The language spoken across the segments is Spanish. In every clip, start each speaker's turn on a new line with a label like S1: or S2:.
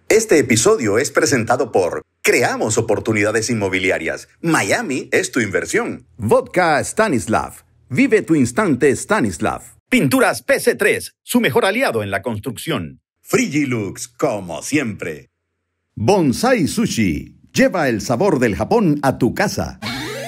S1: Este episodio es presentado por Creamos Oportunidades Inmobiliarias. Miami es tu inversión.
S2: Vodka Stanislav. Vive tu instante Stanislav.
S3: Pinturas PC3, su mejor aliado en la construcción.
S1: Frigilux, como siempre.
S2: Bonsai Sushi. Lleva el sabor del Japón a tu casa.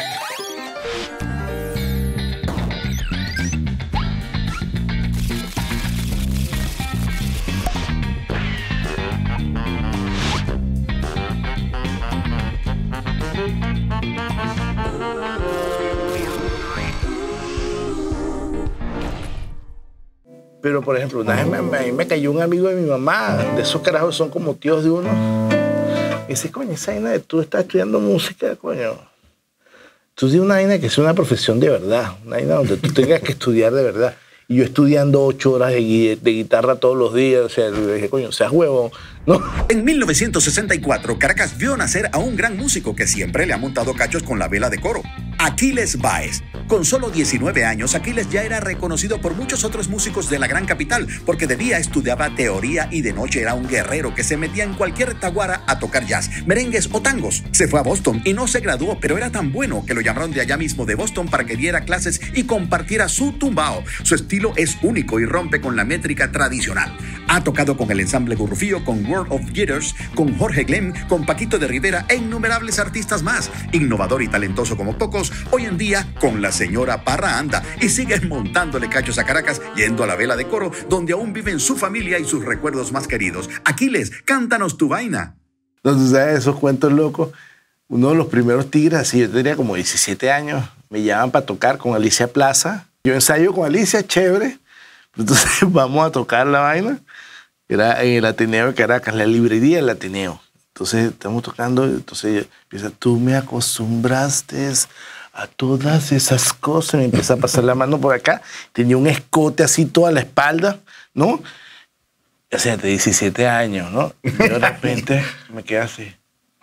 S4: Pero, por ejemplo, una vez me cayó un amigo de mi mamá, de esos carajos son como tíos de uno. Me dice, coño, esa vaina de tú estás estudiando música, coño. Tú tienes una vaina que es una profesión de verdad, una vaina donde tú tengas que estudiar de verdad. Y yo estudiando 8 horas de guitarra todos los días, o sea, le dije, coño, seas huevón, ¿no?
S1: En 1964, Caracas vio nacer a un gran músico que siempre le ha montado cachos con la vela de coro, Aquiles Báez. Con solo 19 años, Aquiles ya era reconocido por muchos otros músicos de la gran capital, porque de día estudiaba teoría y de noche era un guerrero que se metía en cualquier taguara a tocar jazz, merengues o tangos. Se fue a Boston y no se graduó, pero era tan bueno que lo llamaron de allá mismo de Boston para que diera clases y compartiera su tumbao. Su estilo es único y rompe con la métrica tradicional. Ha tocado con el ensamble Gurrufío, con World of Jitters, con Jorge Glem, con Paquito de Rivera e innumerables artistas más. Innovador y talentoso como pocos, hoy en día con la señora Parra anda y sigue montándole cachos a Caracas, yendo a la vela de coro, donde aún viven su familia y sus recuerdos más queridos. Aquiles, cántanos tu vaina.
S4: Entonces, ¿sabes? Esos cuentos locos. Uno de los primeros tigres, así, yo tenía como 17 años, me llaman para tocar con Alicia Plaza. Yo ensayo con Alicia, chévere. Entonces vamos a tocar la vaina. Era en el Ateneo de Caracas, la librería del Ateneo. Entonces estamos tocando, entonces empieza, tú me acostumbraste a todas esas cosas. Me empieza a pasar la mano por acá. Tenía un escote así toda la espalda, ¿no? O sea, de 17 años, ¿no? Y de repente me quedé así.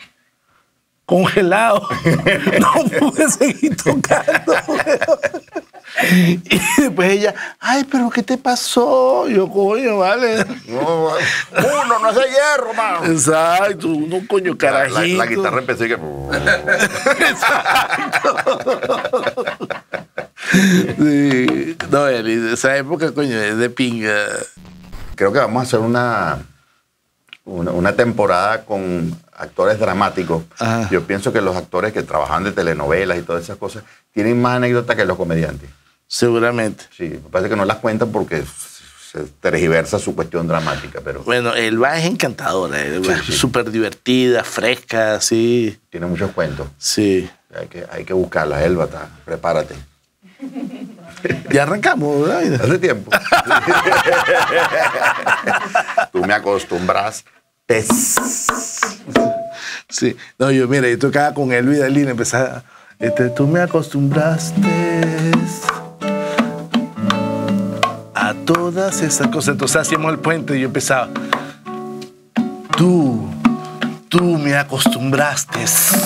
S4: Congelado. No pude seguir tocando. Y después ella, ay, pero ¿qué te pasó? Yo, coño, vale.
S5: No, uno no hace hierro, mano.
S4: Exacto, uno, coño, carajito.
S5: La guitarra empecé que...
S4: Exacto. Sí. No, esa época, coño, es de pinga.
S5: Creo que vamos a hacer una temporada con actores dramáticos.
S4: Ajá.
S5: Yo pienso que los actores que trabajan de telenovelas y todas esas cosas tienen más anécdotas que los comediantes.
S4: Seguramente.
S5: Sí, me parece que no las cuentan porque se tergiversa su cuestión dramática, pero...
S4: Bueno, Elba es encantadora,
S5: Sí.
S4: súper divertida, fresca, sí.
S5: Tiene muchos cuentos.
S4: Sí.
S5: Hay que buscarla, Elba, prepárate.
S4: Ya arrancamos, ¿verdad?
S5: Hace tiempo. Tú me acostumbras.
S4: Sí. No, yo, mira, yo tocaba con Elba y Dalina, empezaba, tú me acostumbraste a todas esas cosas. Entonces hacíamos el puente y yo empezaba, tú me acostumbraste.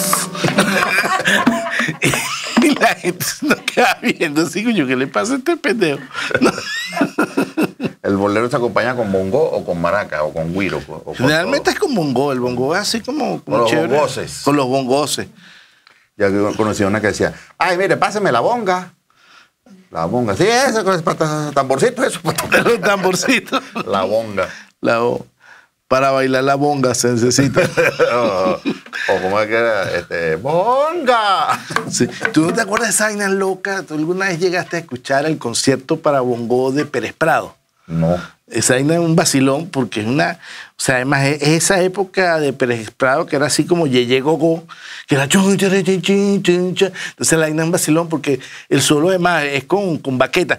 S4: Y la gente se nos queda viendo así, coño, ¿qué le pasa a este pendejo? No.
S5: ¿El bolero se acompaña con bongo o con maraca o con güiro?
S4: Generalmente es con bongo. El bongo es así como
S5: con los
S4: chévere.
S5: bongoses.
S4: Con los bongoses.
S5: Ya conocí una que decía, ay, mire, páseme la bonga. La bonga. Sí, ese tamborcito, eso.
S4: Los tamborcitos.
S5: La bonga.
S4: Para bailar la bonga se necesita.
S5: o como es que era, bonga.
S4: Sí. ¿Tú no te acuerdas de esa vaina loca? ¿Tú alguna vez llegaste a escuchar el concierto para bongo de Pérez Prado?
S5: No.
S4: Esa vaina es un vacilón porque es una... O sea, además es esa época de Pérez Prado que era así como Yeye Gogo, que era... Entonces la vaina es un vacilón porque el solo además es con baqueta.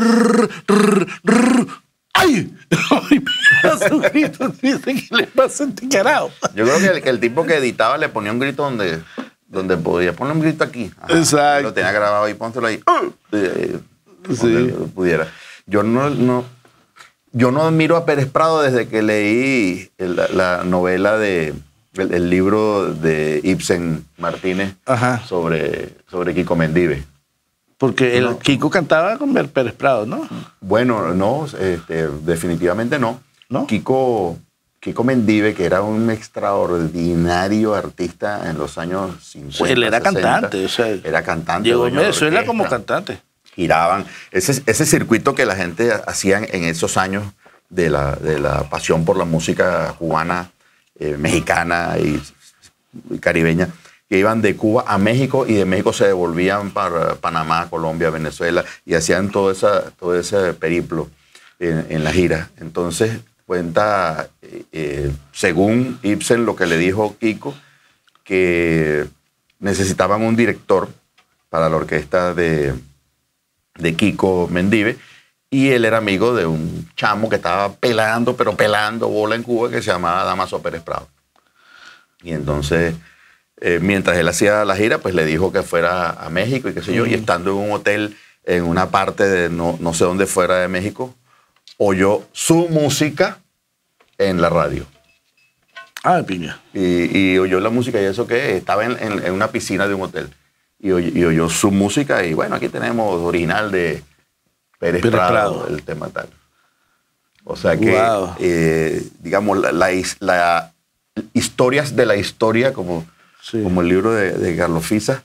S4: ¡Ay! ¡Ay! Dice, ¿qué le pasa a este carajo?
S5: Yo creo que el tipo que editaba le ponía un grito donde podía poner un grito aquí. Ajá.
S4: Exacto.
S5: Lo tenía grabado ahí, pónselo ahí.
S4: Sí.
S5: Pudiera. Yo no admiro a Pérez Prado desde que leí la novela el libro de Ibsen Martínez.
S4: Ajá.
S5: sobre Kiko Mendive.
S4: Porque el Kiko cantaba con Pérez Prado, ¿no?
S5: Bueno, no, definitivamente no.
S4: ¿No?
S5: Kiko Kiko Mendive, que era un extraordinario artista en los años 50.
S4: Él era
S5: 60,
S4: cantante. O sea,
S5: era cantante.
S4: llegó en
S5: dueño de
S4: Venezuela como
S5: orquesta.
S4: cantante.
S5: Giraban. Ese circuito que la gente hacía en esos años de la pasión por la música cubana, mexicana y caribeña, que iban de Cuba a México y de México se devolvían para Panamá, Colombia, Venezuela y hacían todo ese periplo en la gira. Entonces cuenta, según Ibsen, lo que le dijo Kiko, que necesitaban un director para la orquesta de Kiko Mendive, y él era amigo de un chamo que estaba pelando bola en Cuba, que se llamaba Damaso Pérez Prado. Y entonces, mientras él hacía la gira, pues le dijo que fuera a México y qué sé yo, y estando en un hotel en una parte de no sé dónde fuera de México, oyó su música en la radio.
S4: Ah, piña.
S5: Y oyó la música, y eso que estaba en una piscina de un hotel. Y oyó su música, y bueno, aquí tenemos original de Pérez Prado, el tema tal. O sea que,
S4: wow.
S5: Digamos, la historias de la historia, como el libro de Carlos Fiza,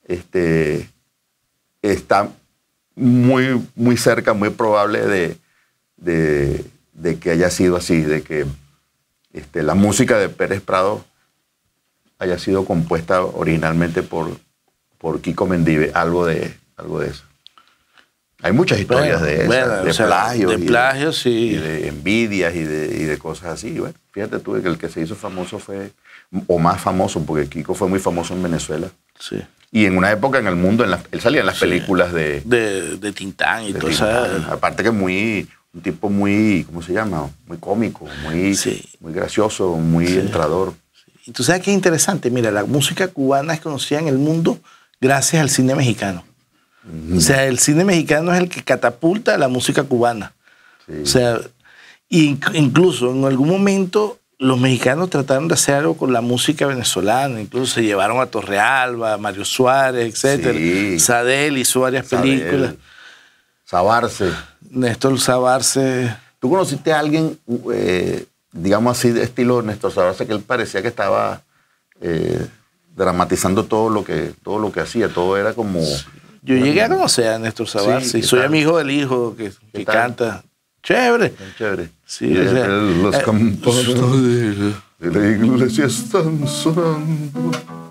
S5: está muy, muy cerca, muy probable de que haya sido así, de que la música de Pérez Prado haya sido compuesta originalmente por Kiko Mendive, algo de eso. Hay muchas historias de plagios.
S4: De plagios, sí.
S5: Y de envidias y de cosas así. Y bueno, fíjate tú que el que se hizo famoso fue, o más famoso, porque Kiko fue muy famoso en Venezuela.
S4: Sí.
S5: Y en una época en el mundo, él salía en las películas de
S4: Tintán y todo eso.
S5: Aparte que un tipo muy, ¿cómo se llama? Muy cómico, muy gracioso, muy entrador.
S4: Y tú sabes qué interesante, mira, la música cubana es conocida en el mundo gracias al cine mexicano. O sea, el cine mexicano es el que catapulta la música cubana. Sí. O sea, incluso en algún momento los mexicanos trataron de hacer algo con la música venezolana. Incluso se llevaron a Torrealba, a Mario Suárez, etc. Sí. Sadel hizo varias películas.
S5: Sabarce.
S4: Néstor Sabarce.
S5: ¿Tú conociste a alguien, digamos así, de estilo Néstor Sabarce, que él parecía que estaba dramatizando todo lo que hacía? Todo era como...
S4: Yo llegué a conocer a Néstor Sabarce, y soy amigo del hijo que canta. Chévere.
S5: Chévere.
S4: Sí, o sea,
S5: los campanas de la iglesia están sonando,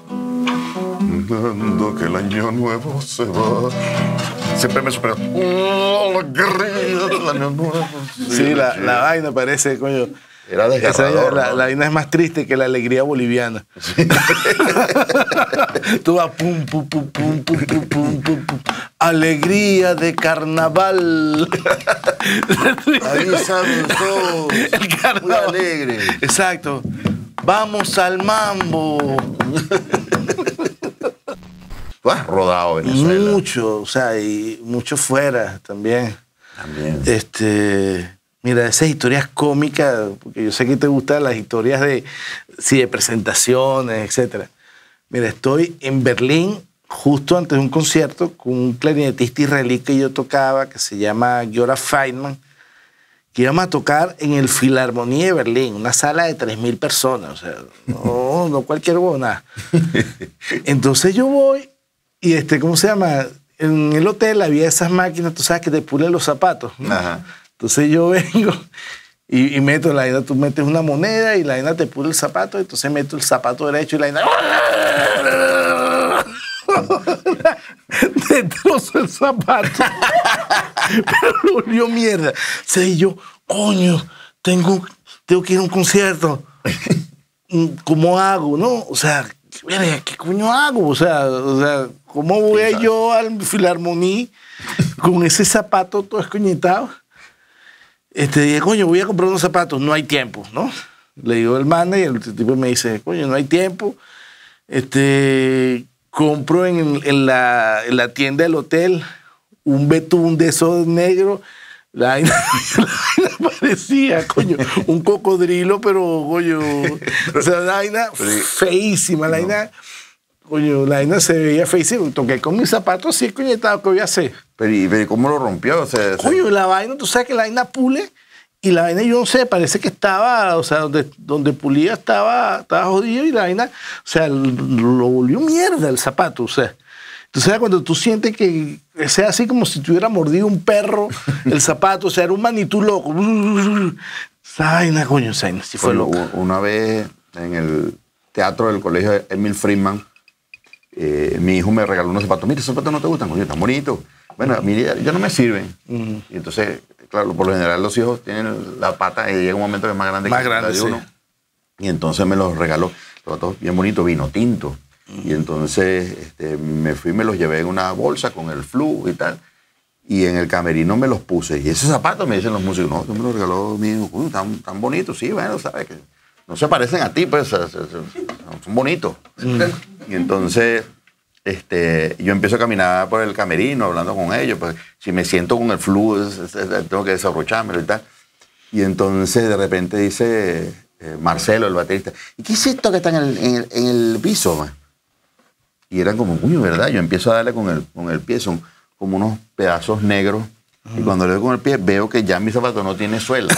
S5: dando que el año nuevo se va. Siempre me supera. ¡Oh, la guerrilla del año nuevo!
S4: Sí, la vaina parece, coño.
S5: Era desgarrador.
S4: La vaina es más triste que la alegría boliviana. Sí. Tú vas pum, pum, pum, pum, pum, pum, pum, pum, pum. Alegría de carnaval.
S5: Ahí saben todos.
S4: El carnaval.
S5: Muy alegre.
S4: Exacto. Vamos al mambo.
S5: Tú has rodado Venezuela.
S4: Mucho, o sea, y mucho fuera también. Mira, esas historias cómicas, porque yo sé que te gustan las historias de presentaciones, etc. Mira, estoy en Berlín justo antes de un concierto con un clarinetista israelí que yo tocaba, que se llama Giora Feynman, que íbamos a tocar en el Filarmonía de Berlín, una sala de 3.000 personas, o sea, no cualquier huevona. Entonces yo voy y ¿cómo se llama? En el hotel había esas máquinas, tú sabes, que te pulen los zapatos, ¿no? Ajá. Entonces yo vengo y meto la vaina, tú metes una moneda y la vaina te pule el zapato, entonces meto el zapato derecho y la vaina destrozo el zapato. Pero lo volvió mierda. O sea, y yo, coño, tengo que ir a un concierto. ¿Cómo hago, no? O sea, ¿qué coño hago? O sea, ¿cómo voy a yo al Filarmonía con ese zapato todo escoñetado? Dije, coño, voy a comprar unos zapatos, no hay tiempo, ¿no? Le digo al manager, el tipo me dice, coño, no hay tiempo. Compro en la tienda del hotel un betún de esos negros. La vaina parecía, coño, un cocodrilo, pero, coño, o sea, la vaina feísima, la vaina... Coño, la vaina se veía feísima. Toqué con mis zapatos así, coño, ¿qué voy a hacer?
S5: Pero ¿cómo lo rompió? O sea,
S4: coño, la vaina, tú sabes que la vaina pule Y la vaina, yo no sé, parece que estaba, o sea, donde pulía estaba jodido y la vaina, o sea, lo volvió mierda el zapato, o sea. Entonces era cuando tú sientes que sea así como si te hubiera mordido un perro el zapato, o sea, era un Manitú loco. Esa vaina, coño, esa vaina, sí fue loco.
S5: Una vez en el teatro del colegio Emil Friedman, mi hijo me regaló unos zapatos. Mira, esos zapatos no te gustan, coño, están bonitos. Bueno, mira, ya no me sirven. Y entonces, claro, por lo general los hijos tienen la pata y llega un momento que es más grande que la de uno. Y entonces me los regaló, los zapatos bien bonitos, vino tinto. Y entonces me fui y me los llevé en una bolsa con el flu y tal. Y en el camerino me los puse. Y esos zapatos me dicen los músicos, no, tú me los regaló mi hijo. Tan bonitos, sí, bueno, sabes que no se parecen a ti, pues, son bonitos. Y entonces yo empiezo a caminar por el camerino hablando con ellos, pues si me siento con el flu, tengo que desabrocharme y tal. Y entonces de repente dice Marcelo, el baterista, ¿y qué es esto que está en el piso, man? Y eran como, uy, ¿verdad? Yo empiezo a darle con el pie, son como unos pedazos negros. Y cuando le doy con el pie, veo que ya mi zapato no tiene suela.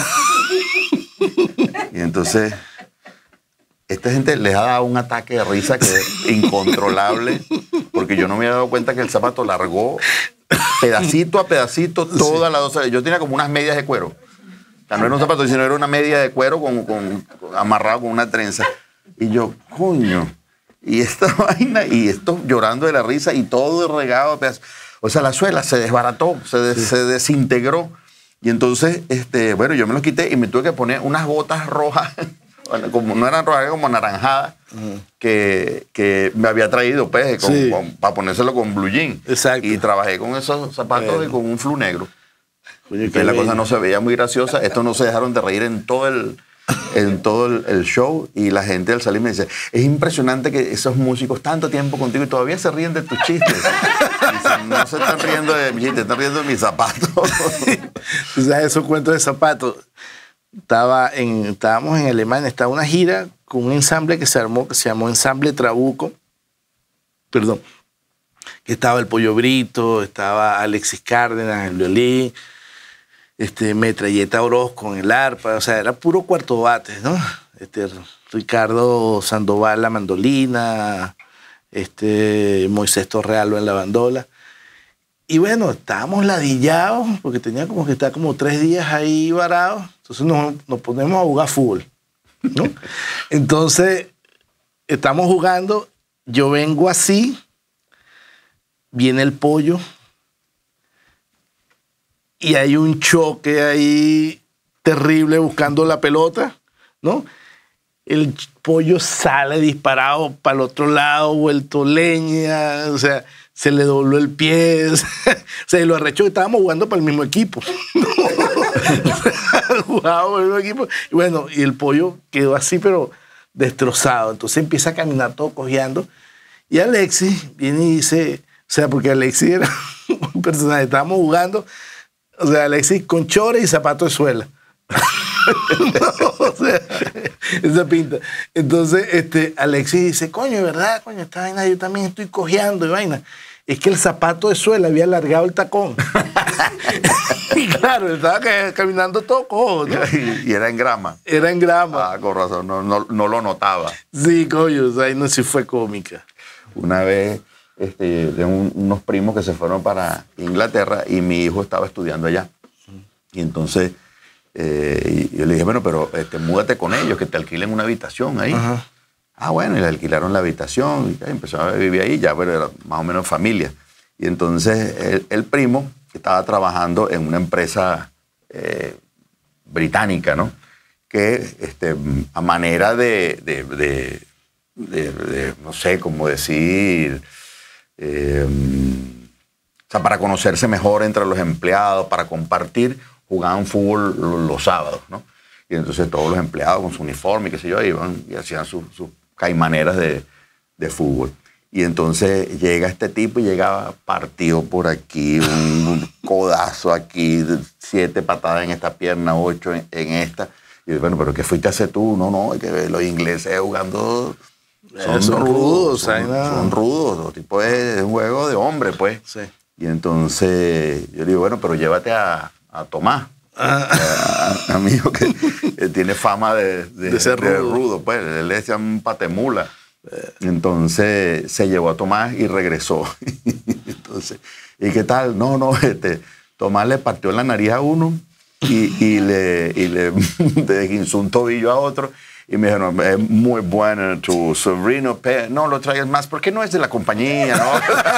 S5: Y entonces, esta gente les ha dado un ataque de risa que es incontrolable, porque yo no me había dado cuenta que el zapato largó pedacito a pedacito toda la dos. Yo tenía como unas medias de cuero. O sea, no era un zapato, sino era una media de cuero amarrado con una trenza. Y yo, coño, y esta vaina, y esto llorando de la risa, y todo regado a pedazos. O sea, la suela se desbarató, se desintegró. Y entonces, bueno, yo me los quité y me tuve que poner unas botas rojas, como, no eran rojas, eran como anaranjadas, que me había traído, pues, para ponérselo con blue jean.
S4: Exacto.
S5: Y trabajé con esos zapatos y con un flu negro. Oye, que la cosa no se veía muy graciosa. Estos no se dejaron de reír en todo el show, y la gente al salir me dice, es impresionante que esos músicos tanto tiempo contigo y todavía se ríen de tus chistes. Dicen, no se están riendo de mis chistes, están riendo de mis zapatos.
S4: O sea, esos cuentos de zapatos. Estábamos en Alemania, estaba una gira con un ensamble que se armó, que se llamó Ensamble Trabuco. Perdón. Que estaba el Pollo Brito, estaba Alexis Cárdenas, el violín, Metralleta Orozco con el arpa, o sea, era puro cuarto bate, ¿no? Ricardo Sandoval la mandolina, Moisés Torrealba en la bandola. Y bueno, estábamos ladillados, porque tenía como que estar como 3 días ahí varados, entonces nos ponemos a jugar fútbol, ¿no? Entonces, estamos jugando, yo vengo así, viene el Pollo, y hay un choque ahí terrible buscando la pelota, ¿no? El Pollo sale disparado para el otro lado, vuelto leña, o sea, se le dobló el pie, o sea, y lo arrechó que estábamos jugando para el mismo equipo. Jugábamos para el mismo equipo. Y bueno, y el Pollo quedó así, pero destrozado. Entonces empieza a caminar todo cojeando. Y Alexis viene y dice, o sea, porque Alexis era un personaje, estábamos jugando, o sea, Alexis con chores y zapatos de suela. No, o sea, esa pinta. Entonces, Alexis dice, coño, ¿verdad? Coño, esta vaina yo también estoy cojeando y vaina. Es que el zapato de suela había alargado el tacón. Y claro, él estaba caminando todo cojo, ¿no?
S5: Y era en grama.
S4: Era en grama.
S5: Ah, con razón, no lo notaba.
S4: Sí, coño, o sea, ahí no sí fue cómica.
S5: Una vez, tengo unos primos que se fueron para Inglaterra y mi hijo estaba estudiando allá. Y entonces y yo le dije, bueno, pero múdate con ellos, que te alquilen una habitación ahí. Ajá. Ah, bueno, y le alquilaron la habitación y empezó a vivir ahí, ya bueno, era más o menos familia. Y entonces el primo estaba trabajando en una empresa británica, ¿no? Que a manera de no sé cómo decir, o sea, para conocerse mejor entre los empleados, para compartir, jugaban fútbol los sábados, ¿no? Y entonces todos los empleados con su uniforme, qué sé yo, iban y hacían sus caimaneras de fútbol. Y entonces llega este tipo y llegaba partido por aquí, un codazo aquí, 7 patadas en esta pierna, 8 en esta. Y yo, bueno, ¿pero qué fuiste a hacer tú? No, es que los ingleses jugando son rudos. Son rudos, los tipos es un juego de hombre, pues. Sí. Y entonces yo le digo, bueno, pero llévate a Tomás. Amigo que tiene fama de
S4: ser
S5: rudo, pues. Él le decía un patemula. Entonces se llevó a Tomás y regresó. Entonces, ¿y qué tal? No, Tomás le partió la nariz a uno y le desguinzó un tobillo a otro. Y me dijeron, es muy bueno tu sobrino, no lo traigas más porque no es de la compañía, ¿no?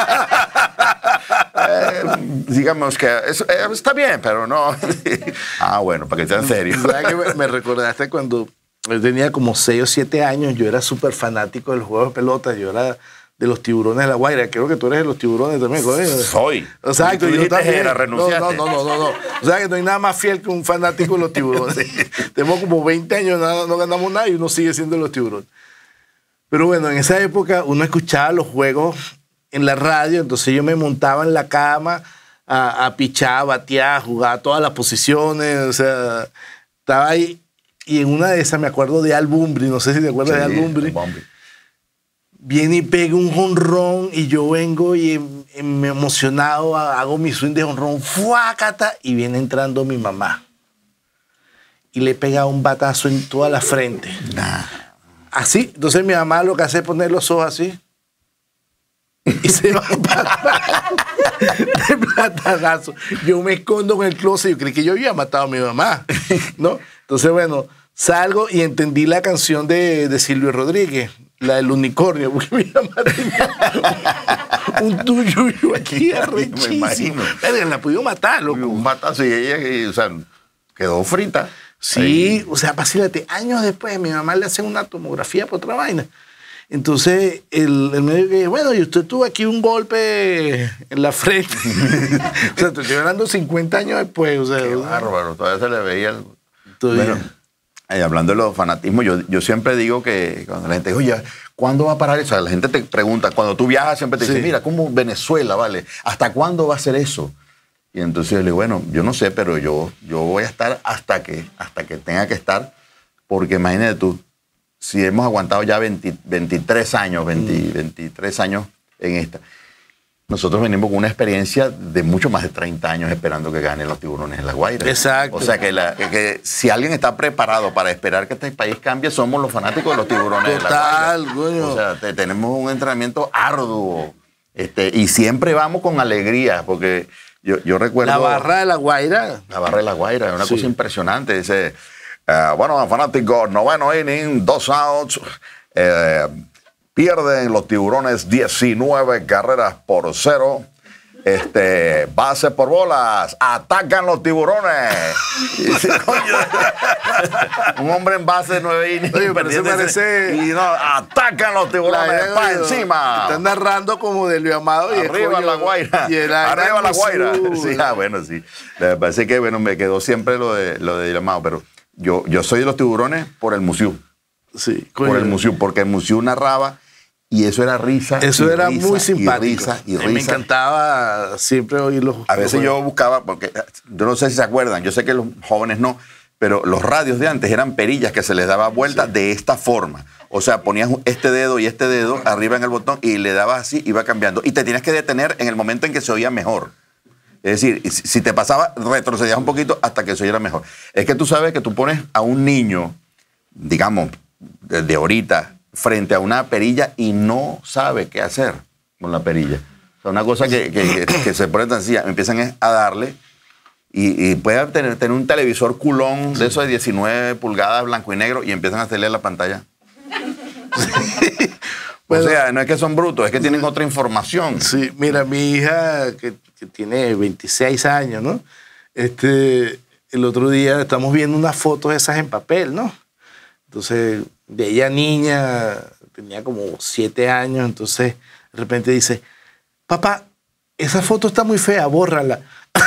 S5: Digamos que está bien, pero no. Bueno, para que sea en serio.
S4: ¿Sabes que me recordaste cuando yo tenía como 6 o 7 años? Yo era súper fanático de los juegos de pelota. Yo era de los Tiburones de La Guaira. Creo que tú eres de los Tiburones también, coño.
S5: Soy.
S4: Exacto, yo también.
S5: Renunciaste.
S4: No. O sea, que no hay nada más fiel que un fanático de los Tiburones. Tenemos como 20 años, no ganamos nada y uno sigue siendo de los Tiburones. Pero bueno, en esa época uno escuchaba los juegos en la radio, entonces yo me montaba en la cama a pichar, a batear, a jugar todas las posiciones, o sea, estaba ahí. Y en una de esas me acuerdo de Al Bumbri, no sé si te acuerdas de Al Bumbri. Viene y pega un jonrón y yo vengo y me emocionado hago mi swing de jonrón, ¡fuácata! Y viene entrando mi mamá. Y le pega un batazo en toda la frente. Así, entonces mi mamá lo que hace es poner los ojos así. Y se va de platanazo. Yo me escondo en el closet. Yo creí que yo había matado a mi mamá, ¿no? Entonces, bueno, salgo y entendí la canción de Silvio Rodríguez, la del unicornio, porque mi mamá tenía un tuyo aquí arrechísimo.
S5: Me imagino.
S4: La pudo matar, loco.
S5: Un batazo y ella, o sea, quedó frita.
S4: Sí,
S5: ahí.
S4: o sea, vacílate. Años después, mi mamá le hace una tomografía por otra vaina. Entonces, el médico que bueno, y usted tuvo aquí un golpe en la frente. O sea, te estoy hablando 50 años después. O sea,
S5: Qué bárbaro, todavía se le veía el...
S4: Bueno,
S5: hablando de los fanatismos, yo siempre digo que cuando la gente dice, oye, ¿cuándo va a parar eso? La gente te pregunta, cuando tú viajas siempre te dice, mira, ¿cómo Venezuela, vale? ¿Hasta cuándo va a ser eso? Y entonces yo le digo, bueno, yo no sé, pero yo voy a estar hasta que tenga que estar, porque imagínate tú, si hemos aguantado ya 23 años, 23 años en esta, nosotros venimos con una experiencia de mucho más de 30 años esperando que ganen los Tiburones en La Guaira.
S4: Exacto.
S5: O sea, que si alguien está preparado para esperar que este país cambie, somos los fanáticos de los Tiburones de La Guaira.
S4: Coño.
S5: O sea, tenemos un entrenamiento arduo y siempre vamos con alegría, porque yo recuerdo...
S4: La barra de La Guaira.
S5: La barra de La Guaira, es una cosa impresionante. Dice, bueno, fanáticos, 9º inning, 2 outs, pierden los Tiburones 19 carreras por 0. Base por bolas. Atacan los Tiburones. Un hombre en base de 9 innings.
S4: Oye, pero se parece...
S5: Y no, atacan los Tiburones para encima.
S4: Están narrando como de Luis Amado. Y
S5: Arriba La Guaira. Arriba La Guaira. Sí, bueno, sí. Me parece que bueno, me quedó siempre lo de Luis Amado, pero yo soy de los Tiburones por el museo.
S4: Sí,
S5: por el museo, porque el museo narraba. Y eso era risa.
S4: Eso era muy simpático.
S5: Y risa.
S4: Me encantaba siempre oírlo.
S5: A veces yo buscaba, porque yo no sé si se acuerdan, yo sé que los jóvenes no, pero los radios de antes eran perillas que se les daba vuelta de esta forma. O sea, ponías este dedo y este dedo arriba en el botón y le dabas así, iba cambiando. Y te tenías que detener en el momento en que se oía mejor. Es decir, si te pasaba, retrocedías un poquito hasta que se oyera mejor. Es que tú sabes que tú pones a un niño, digamos, de ahorita, frente a una perilla y no sabe qué hacer con la perilla. O sea, una cosa que se pone tan sencilla, empiezan a darle y puede tener un televisor culón de esos de 19 pulgadas, blanco y negro, y empiezan a hacerle la pantalla. Bueno, o sea, no es que son brutos, es que tienen otra información.
S4: Sí, mira, mi hija, que tiene 26 años, ¿no? El otro día estamos viendo unas fotos esas en papel, ¿no? Entonces, de ella niña, tenía como 7 años, entonces de repente dice, papá, esa foto está muy fea, bórrala.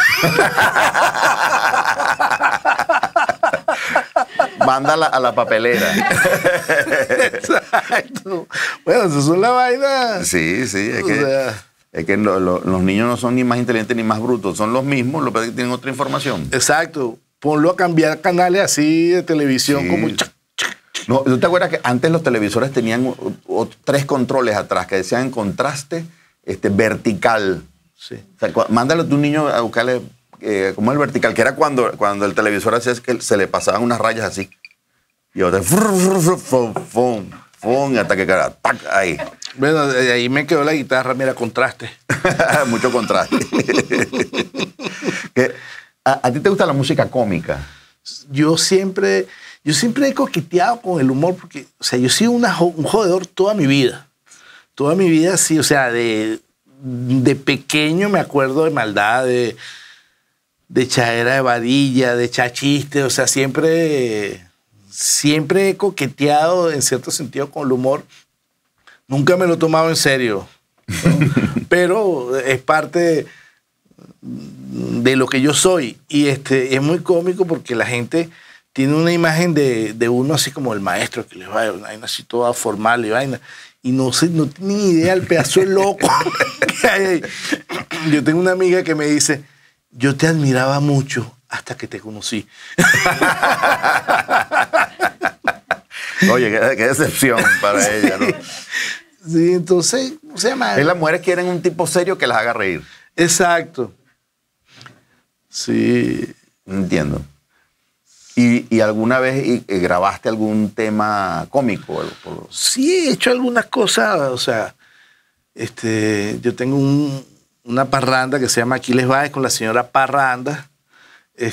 S5: Mándala a la papelera.
S4: Exacto. Bueno, eso es una vaina.
S5: Sí, es que los niños no son ni más inteligentes ni más brutos, son los mismos, lo que tienen otra información.
S4: Exacto. Ponlo a cambiar canales así de televisión como...
S5: No, ¿tú te acuerdas que antes los televisores tenían 3 controles atrás que decían contraste vertical?
S4: Sí.
S5: O sea, mándale a tu niño a buscarle como el vertical, que era cuando el televisor hacía es que se le pasaban unas rayas así. Y otra, hasta que cara, tac, ahí.
S4: Bueno, de ahí me quedó la guitarra, mira, contraste.
S5: Mucho contraste. ¿A ti te gusta la música cómica?
S4: Yo siempre he coqueteado con el humor porque, o sea, yo he sido un jodedor toda mi vida. Toda mi vida, sí, o sea, de pequeño me acuerdo de maldad, de echadera de vadilla, de echar chistes, o sea, siempre he coqueteado en cierto sentido con el humor. Nunca me lo he tomado en serio, ¿no? Pero es parte de lo que yo soy. Y es muy cómico porque la gente tiene una imagen de uno así como el maestro, que les va a vaina así toda formal y vaina. Y no tiene ni idea el pedazo de loco que hay ahí. Yo tengo una amiga que me dice, yo te admiraba mucho hasta que te conocí.
S5: Oye, qué decepción para ella, ¿no?
S4: Sí, entonces, o sea,
S5: las mujeres quieren un tipo serio que las haga reír.
S4: Exacto. Sí.
S5: Entiendo. ¿Y alguna vez grabaste algún tema cómico?
S4: Sí, he hecho algunas cosas, o sea, yo tengo una parranda que se llama Aquiles Báez con la señora Parranda. Y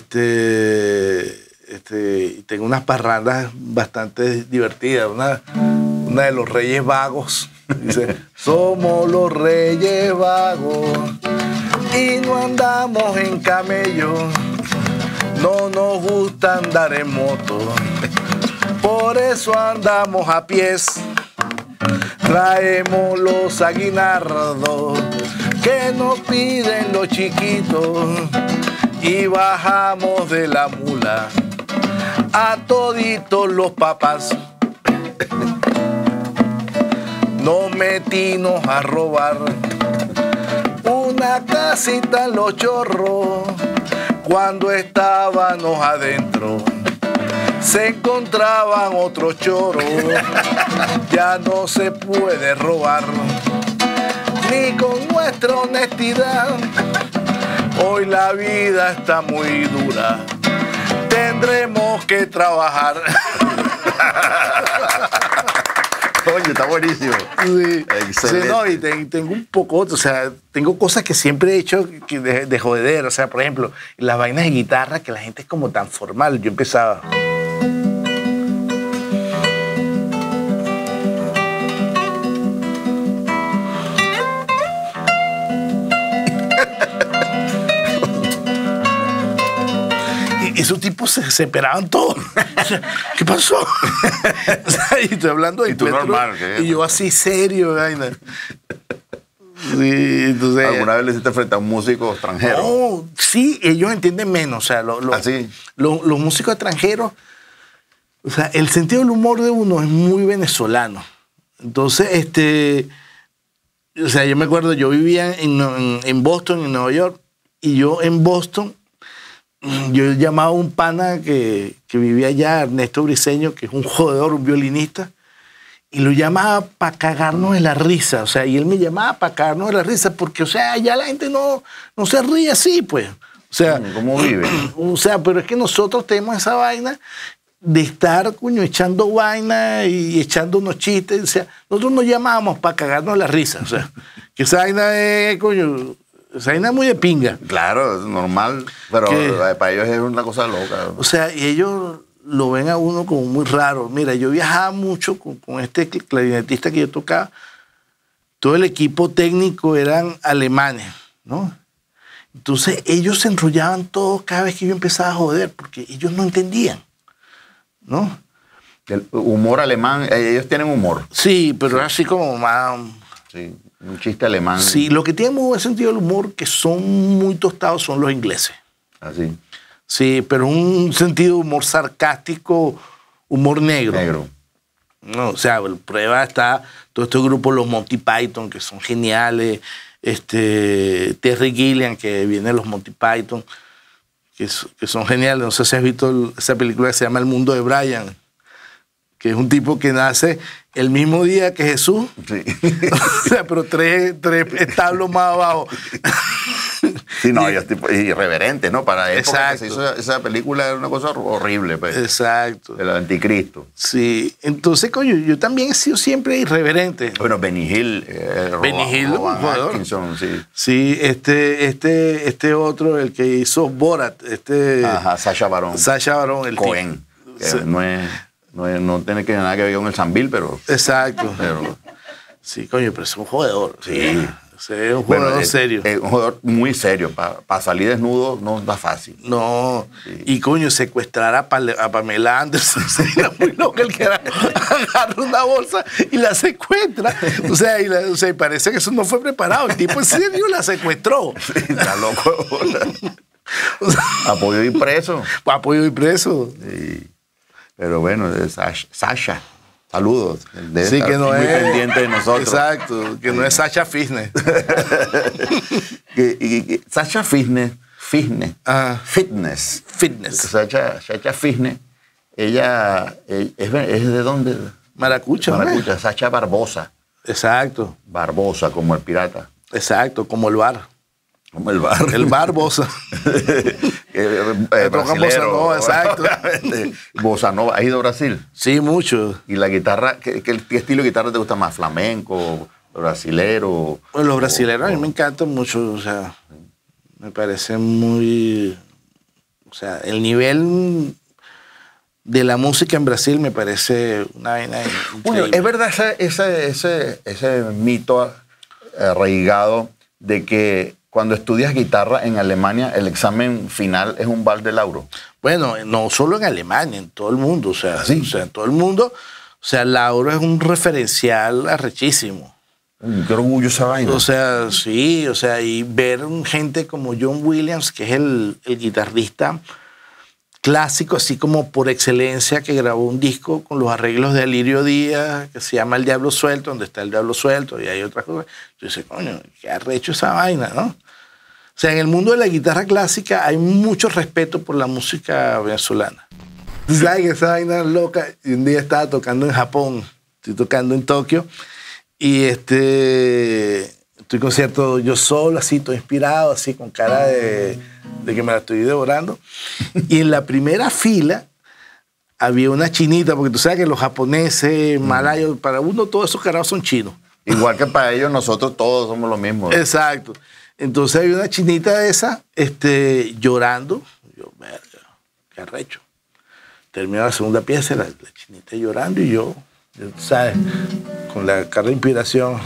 S4: tengo unas parrandas bastante divertidas. Una de los Reyes Vagos. Dice, somos los Reyes Vagos y no andamos en camello. No nos gusta andar en moto, por eso andamos a pies. Traemos los aguinaldos que nos piden los chiquitos y bajamos de la mula a toditos los papás. Nos metimos a robar una casita en Los Chorros. Cuando estábamos adentro, se encontraban otros choros. Ya no se puede robar, ni con nuestra honestidad. Hoy la vida está muy dura, tendremos que trabajar.
S5: Oye, está buenísimo.
S4: Sí.
S5: Excelente.
S4: Sí, no, y tengo un poco, o sea, tengo cosas que siempre he hecho de joder. O sea, por ejemplo, las vainas de guitarra, que la gente es como tan formal. Yo empezaba... Esos tipos se esperaban todo. O sea, ¿qué pasó? O sea, y estoy hablando de
S5: normal,
S4: y yo así serio, vaina. Sí, entonces,
S5: ¿alguna vez le hiciste frente a un músico extranjero?
S4: No, sí, ellos entienden menos. O sea,
S5: ¿Así?
S4: Los músicos extranjeros, o sea, el sentido del humor de uno es muy venezolano. Entonces, o sea, yo me acuerdo, yo vivía en Boston, en Nueva York, y yo en Boston, yo llamaba a un pana que vivía allá, Ernesto Briceño, que es un jodedor, un violinista, y lo llamaba para cagarnos de la risa. O sea, y él me llamaba para cagarnos de la risa, porque, o sea, ya la gente no se ríe así, pues. O sea,
S5: ¿cómo vive?
S4: O sea, pero es que nosotros tenemos esa vaina de estar, coño, echando vaina y echando unos chistes. O sea, nosotros nos llamábamos para cagarnos de la risa. O sea, que esa vaina es, coño... O sea, es muy de pinga.
S5: Claro, es normal, pero para ellos es una cosa loca.
S4: O sea, y ellos lo ven a uno como muy raro. Mira, yo viajaba mucho con este clarinetista que yo tocaba. Todo el equipo técnico eran alemanes, ¿no? Entonces ellos se enrollaban todos cada vez que yo empezaba a joder, porque ellos no entendían, ¿no?
S5: El humor alemán, ellos tienen humor.
S4: Sí, pero así como más...
S5: Sí. Un chiste alemán.
S4: Sí, lo que tienen muy buen sentido del humor, que son muy tostados, son los ingleses.
S5: Así.
S4: Sí, pero un sentido de humor sarcástico, humor negro.
S5: Negro.
S4: No, o sea, prueba está todo este grupo, los Monty Python, que son geniales. Terry Gilliam, que viene de los Monty Python, que son geniales. No sé si has visto esa película que se llama El Mundo de Brian, que es un tipo que nace el mismo día que Jesús,
S5: sí.
S4: o sea, pero tres establos más abajo.
S5: Sí, no, y es tipo irreverente, ¿no? Para la época que se
S4: Exacto.
S5: hizo esa película era una cosa horrible, pues.
S4: Exacto.
S5: El anticristo.
S4: Sí, entonces, coño, yo también he sido siempre irreverente.
S5: Bueno, Benny Hill,
S4: Benny Hill,
S5: Rowan
S4: un jugador.
S5: Atkinson, sí.
S4: Sí, este otro, el que hizo Borat,
S5: Ajá, Sacha Baron
S4: Sacha Baron, el
S5: Cohen. Que
S4: Sí.
S5: no tiene que nada que ver con el Sambil, pero...
S4: Exacto.
S5: pero
S4: Sí, coño, pero es un jugador.
S5: Sí.
S4: Es un jugador serio.
S5: Es un jugador muy serio. Para salir desnudo no da fácil.
S4: No, y coño, secuestrar a Pamela Anderson sería muy loco el que agarra una bolsa y la secuestra. O sea, y parece que eso no fue preparado. El tipo en serio la secuestró.
S5: Está loco.
S4: O sea,
S5: Apoyo y preso.
S4: apoyo y preso.
S5: Sí. Pero bueno, Sasha, saludos. Debe
S4: Sí,
S5: estar
S4: que no
S5: muy
S4: es.
S5: pendiente de nosotros.
S4: Exacto, que no es Sacha Fitness.
S5: Sasha Fitness.
S4: Ah.
S5: Fitness.
S4: Fitness.
S5: Sacha Fitness, ella es de dónde?
S4: Maracucha, ¿no?
S5: Maracucha, Sacha Barbosa.
S4: Exacto,
S5: Barbosa, como el pirata.
S4: exacto, como el bar.
S5: Como el bar.
S4: El Barbosa. Tocan bossa nova, exacto.
S5: Bossa nova. ¿Has ido a Brasil?
S4: Sí, mucho.
S5: ¿Y la guitarra? ¿Qué estilo de guitarra te gusta más? ¿Flamenco? ¿Brasilero?
S4: Bueno, los brasileños a mí me encantan mucho, o sea, me parece muy, o sea, el nivel de la música en Brasil me parece una vaina
S5: Bueno,
S4: increíble.
S5: es verdad ese mito arraigado de que cuando estudias guitarra en Alemania el examen final es un val de lauro.
S4: Bueno, no solo en Alemania, en todo el mundo, o sea,
S5: ¿Sí?
S4: o sea, en todo el mundo, o sea, Lauro es un referencial arrechísimo.
S5: Qué orgullo esa vaina.
S4: O sea, sí, o sea, y ver gente como John Williams, que es el guitarrista clásico, así como por excelencia, que grabó un disco con los arreglos de Alirio Díaz, que se llama El Diablo Suelto, donde está El Diablo Suelto, y hay otras cosas. Yo dice, coño, qué arrecho esa vaina, ¿no? O sea, en el mundo de la guitarra clásica hay mucho respeto por la música venezolana. Tú sabes que esa vaina es loca. Y un día estaba tocando en Japón, estoy tocando en Tokio, y estoy concierto yo solo, así, todo inspirado, así, con cara de que me la estoy devorando. Y en la primera fila había una chinita, porque tú sabes que los japoneses, malayos, para uno todos esos carajos son chinos.
S5: Igual que para ellos, nosotros todos somos lo mismo.
S4: Exacto. Entonces había una chinita de esa llorando. Yo, verga, qué arrecho. Terminó la segunda pieza, la chinita llorando y yo, ¿sabes? Con la cara de inspiración.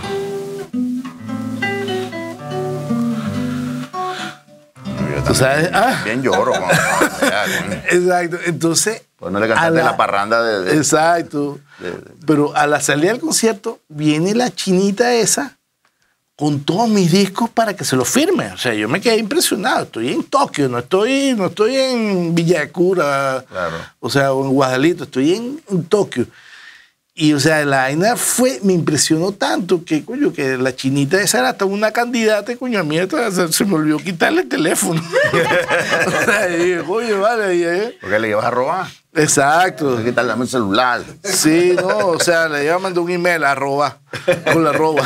S4: ¿Tú sabes? Ah.
S5: Bien lloro.
S4: Exacto. Entonces.
S5: Pues no le cantaste la parranda de...
S4: Exacto. Pero a la salida del concierto viene la chinita esa con todos mis discos para que se los firme. O sea, yo me quedé impresionado. Estoy en Tokio, no estoy en Villa de Cura,
S5: Claro.
S4: o sea, o en Guadalito, estoy en Tokio. Y, o sea, la vaina me impresionó tanto que, coño, que la chinita esa era hasta una candidata, coño, a mí se me olvidó quitarle el teléfono. O sea, y dije, coño, vale.
S5: ¿Por qué le ibas a robar?
S4: Exacto.
S5: Hay que quitarle el celular.
S4: Sí, no, o sea, le iba a mandar un email con la arroba.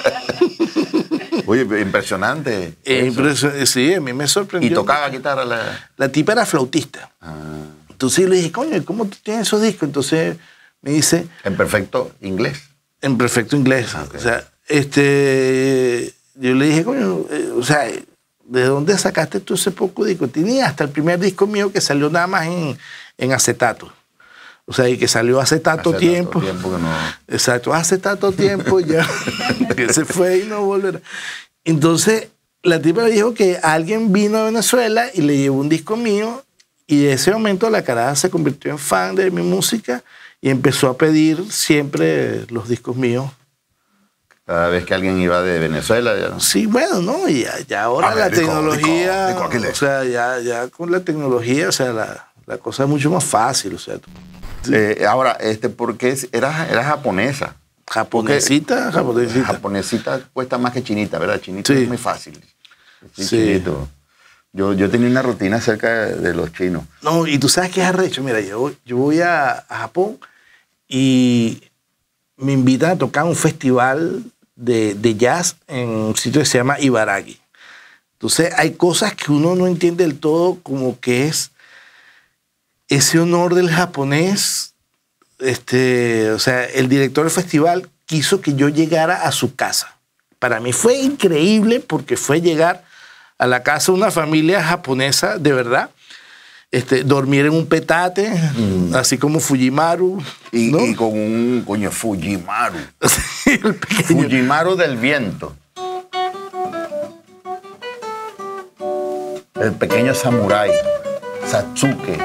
S5: Oye, impresionante.
S4: Sí, a mí me sorprendió.
S5: Y tocaba guitarra
S4: La tipa era flautista. Entonces yo le dije, coño, ¿cómo tú tienes esos discos? Entonces me dice,
S5: en perfecto inglés.
S4: en perfecto inglés.
S5: Okay.
S4: O sea, yo le dije, coño, o sea, ¿de dónde sacaste tú ese poco disco? Tenía hasta el primer disco mío que salió nada más en acetato. O sea, y que salió hace tanto tiempo.
S5: Que no...
S4: Exacto, hace tanto tiempo ya que se fue y no volverá. Entonces, la tipa me dijo que alguien vino a Venezuela y le llevó un disco mío y de ese momento la caraja se convirtió en fan de mi música y empezó a pedir siempre los discos míos.
S5: Cada vez que alguien iba de Venezuela, ya no.
S4: Sí, bueno, ¿no? Y ya ahora la tecnología,
S5: dico,
S4: o sea, ya con la tecnología, o sea, la cosa es mucho más fácil, o sea.
S5: Ahora, ¿por qué eras japonesa?
S4: Japonesita.
S5: Japonesita cuesta más que chinita, ¿verdad? Chinita
S4: Sí.
S5: es muy fácil. Sí,
S4: Sí.
S5: chinito. Yo tenía una rutina acerca de los chinos.
S4: No, y tú sabes qué es arrecho. Mira, yo voy a Japón y me invitan a tocar un festival de jazz en un sitio que se llama Ibaraki. Entonces hay cosas que uno no entiende del todo, como que es ese honor del japonés. O sea, el director del festival quiso que yo llegara a su casa. Para mí fue increíble porque fue llegar a la casa de una familia japonesa de verdad, dormir en un petate, así como Fujimaru. ¿no?
S5: Y con un coño Fujimaru.
S4: Sí, el pequeño.
S5: Fujimaru del viento. El pequeño samurái. Satsuke.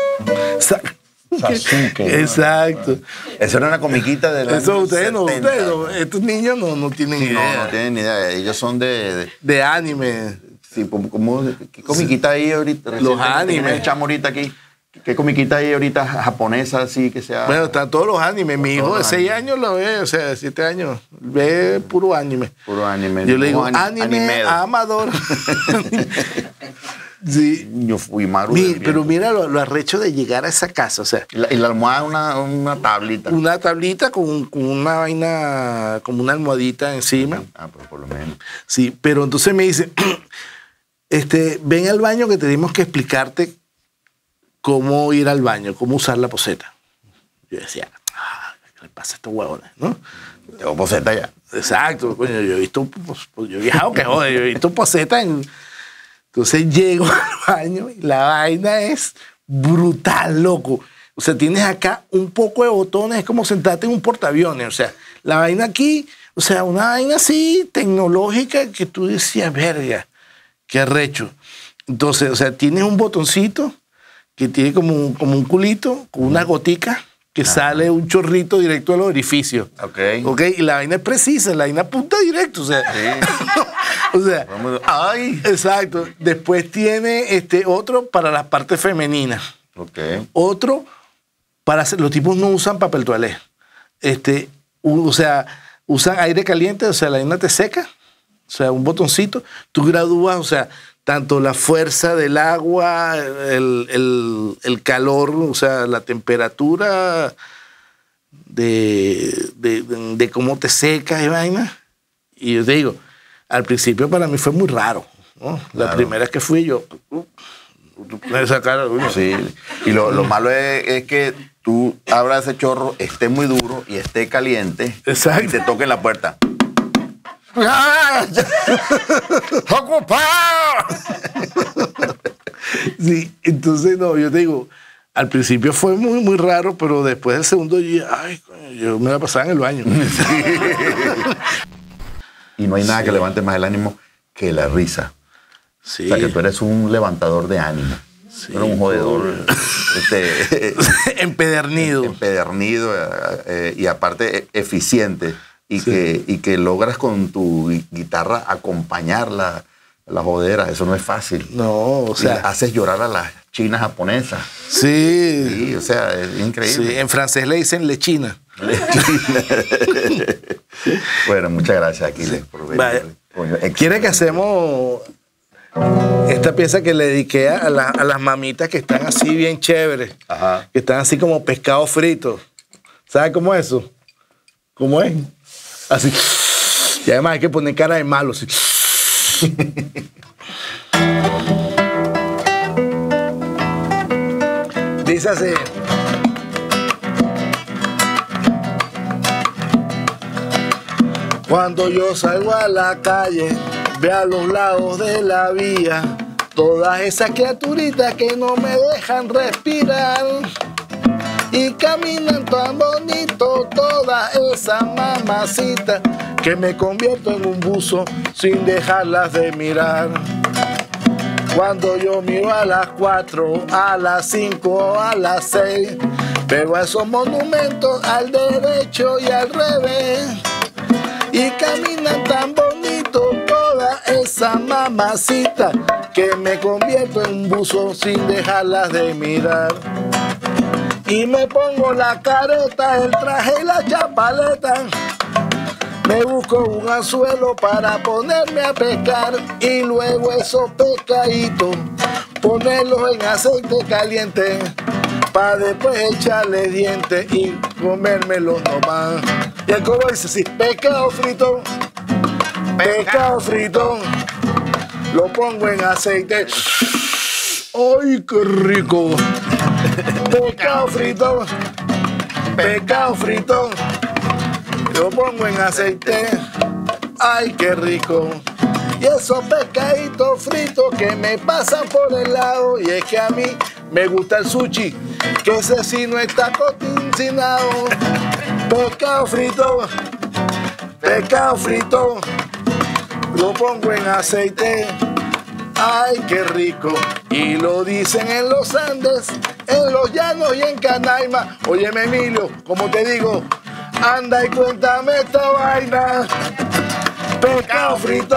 S5: Sasuke.
S4: Exacto.
S5: Eso era una comiquita de la.
S4: Eso ustedes no, estos niños no tienen idea.
S5: No tienen ni idea. Ellos son
S4: de anime.
S5: Sí, ¿qué comiquita hay ahorita?
S4: Los animes.
S5: El chamo ahorita aquí. ¿Qué comiquita hay ahorita japonesa así que sea?
S4: Bueno, están todos los animes. Mi hijo de 6 años lo ve, o sea, de 7 años. Ve puro anime.
S5: Puro anime.
S4: Yo le digo, anime amador. Sí. Pero mira lo arrecho de llegar a esa casa, o sea.
S5: Y la almohada una tablita.
S4: Una tablita con una vaina, como una almohadita encima.
S5: Pues por lo menos.
S4: Sí, pero entonces me dice, ven al baño que tenemos que explicarte cómo ir al baño, cómo usar la poseta. Yo decía, ¿qué le pasa a estos huevones, no?
S5: Tengo poseta ya.
S4: Exacto, coño, yo he visto, yo he viajado que joder, yo he visto poseta en... Entonces llego al baño y la vaina es brutal, loco. O sea, tienes acá un poco de botones, es como sentarte en un portaaviones. O sea, la vaina aquí, o sea, una vaina así tecnológica que tú decías, verga, qué arrecho. Entonces, o sea, tienes un botoncito que tiene como un culito, con una gotica, que sale un chorrito directo al orificio. Ok. Y la vaina es precisa, la vaina apunta directo. O sea, sí. O sea,
S5: ¡ay!
S4: Exacto. Después tiene otro para las partes femeninas. Otro para hacer. Los tipos no usan papel toalé. O sea, usan aire caliente, o sea, la vaina te seca. O sea, un botoncito. Tú gradúas, o sea, tanto la fuerza del agua, el calor, o sea, la temperatura de cómo te secas y vaina. Y yo te digo, al principio para mí fue muy raro, ¿no? Claro. La primera vez que fui yo, me sacaron.
S5: Sí, y lo malo es que tú abras ese chorro, esté muy duro y esté caliente.
S4: Exacto.
S5: Y te toquen la puerta.
S4: ¡Ocupado! Sí, entonces no, yo te digo, al principio fue muy, muy raro, pero después del segundo día, yo me la pasaba en el baño.
S5: Y no hay nada que levante más el ánimo que la risa.
S4: Sí.
S5: O sea, que tú eres un levantador de ánimo. Sí, tú eres un jodedor.
S4: Empedernido.
S5: Empedernido y aparte eficiente. Y, sí. que logras con tu guitarra acompañar la jodera. Eso no es fácil.
S4: No, o sea.
S5: Y haces llorar a las chinas japonesas.
S4: Sí.
S5: Sí, o sea, es increíble.
S4: Sí, en francés le dicen lechina.
S5: Bueno, muchas gracias, Aquiles, por venir.
S4: ¿Quiere que hacemos esta pieza que le dediqué a las mamitas que están así bien chéveres?
S5: Ajá.
S4: Que están así como pescado frito. ¿Sabes cómo es eso? ¿Cómo es? Así. Y además hay que poner cara de malo. Así. Dice así. Cuando yo salgo a la calle, veo a los lados de la vía todas esas criaturitas que no me dejan respirar. Y caminan tan bonito todas esas mamacitas que me convierto en un buzo sin dejarlas de mirar. Cuando yo miro a las 4, a las 5, a las 6, veo a esos monumentos al derecho y al revés. Y caminan tan bonito todas esas mamacitas que me convierto en un buzo sin dejarlas de mirar. Y me pongo la careta, el traje y la chapaleta. Me busco un anzuelo para ponerme a pescar. Y luego esos pescaditos ponerlos en aceite caliente, para después echarle dientes y comérmelos nomás. Y el coro dice así: pescado frito, pescado frito, lo pongo en aceite. ¡Ay, qué rico! Pescado frito, pescado frito, lo pongo en aceite. ¡Ay, qué rico! Y esos pescaditos fritos que me pasan por el lado. Y es que a mí me gusta el sushi, que ese sí no está cocinado. Pescado frito, lo pongo en aceite. ¡Ay, qué rico! Y lo dicen en los Andes, en los Llanos y en Canaima. Óyeme, Emilio, como te digo, anda y cuéntame esta vaina. Pescado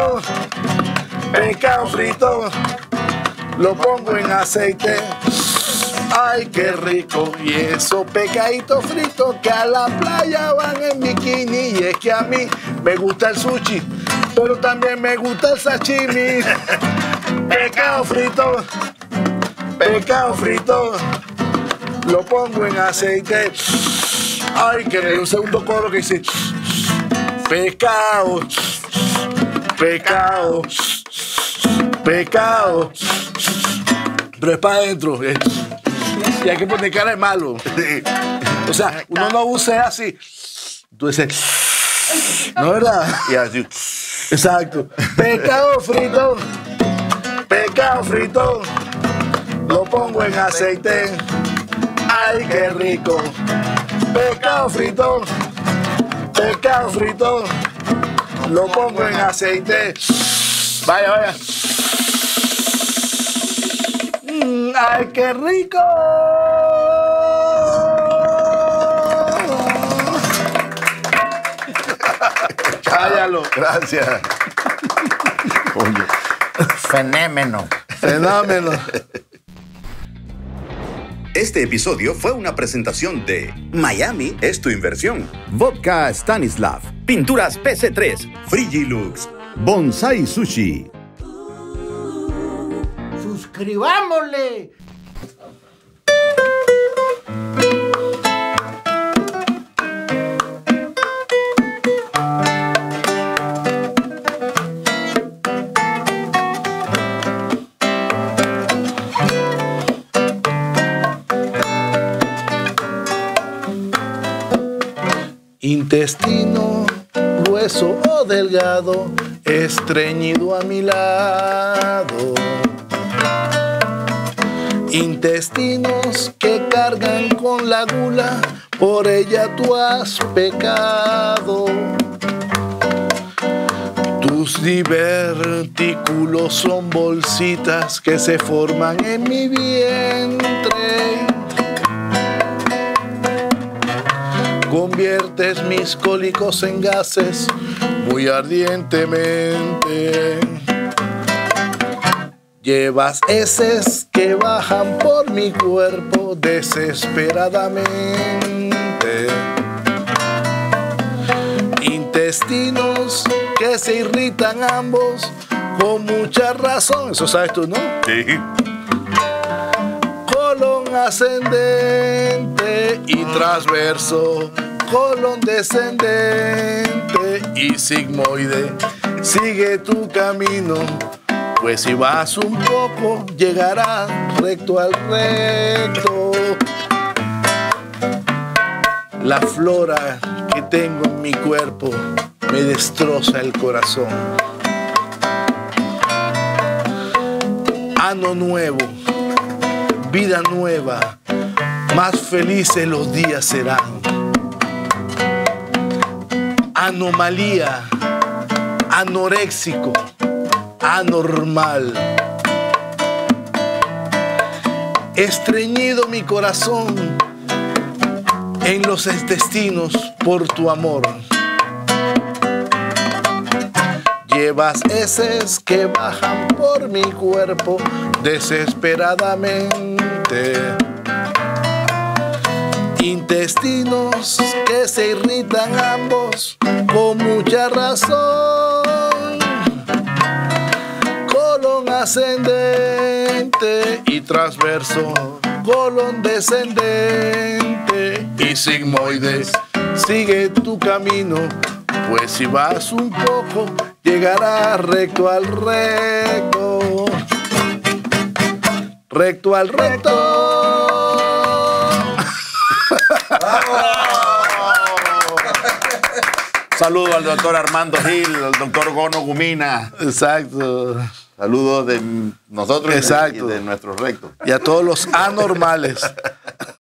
S4: frito, lo pongo en aceite. ¡Ay, qué rico! Y esos pescaditos fritos que a la playa van en bikini. Y es que a mí me gusta el sushi, pero también me gusta el sashimi. Pescado frito, lo pongo en aceite. ¡Ay, qué rico! Un segundo coro que dice: pescado, pero es para adentro. Y hay que poner cara de malo. O sea, uno no usa así. Tú dices, ¿no, verdad?
S5: Y así.
S4: Exacto. Pescado frito, lo pongo en aceite. ¡Ay, qué rico! Pescado frito, lo pongo en aceite. Vaya. ¡Ay, qué rico! Cállalo.
S5: Gracias. Coño.
S3: Fenómeno.
S1: Este episodio fue una presentación de Miami es tu inversión,
S2: Vodka Stanislav,
S3: Pinturas PC3.
S1: Frigilux,
S2: Bonsai Sushi.
S6: ¡Suscribámosle!
S4: Intestino, grueso o delgado, estreñido a mi lado. Intestinos que cargan con la gula, por ella tú has pecado. Tus divertículos son bolsitas que se forman en mi vientre. Conviertes mis cólicos en gases muy ardientemente. Llevas heces que bajan por mi cuerpo desesperadamente. Intestinos que se irritan ambos con mucha razón. Eso sabes tú, ¿no?
S5: Sí.
S4: Colon ascendente y transverso, colon descendente y sigmoide. Sigue tu camino, pues si vas un poco, llegarás recto al recto. La flora que tengo en mi cuerpo me destroza el corazón. Ano nuevo, vida nueva, más felices los días serán. Anomalía, anoréxico, anormal. Estreñido mi corazón en los intestinos por tu amor. Llevas heces que bajan por mi cuerpo desesperadamente. Intestinos que se irritan ambos con mucha razón. Colon ascendente y transverso, colon descendente y sigmoide. Sigue tu camino, pues si vas un poco, llegará recto al recto. Recto al recto.
S5: Saludo al doctor Armando Gil, al doctor Gono Gumina.
S4: Exacto.
S5: Saludos de nosotros
S4: Exacto.
S5: y de nuestros rectos.
S4: Y a todos los anormales.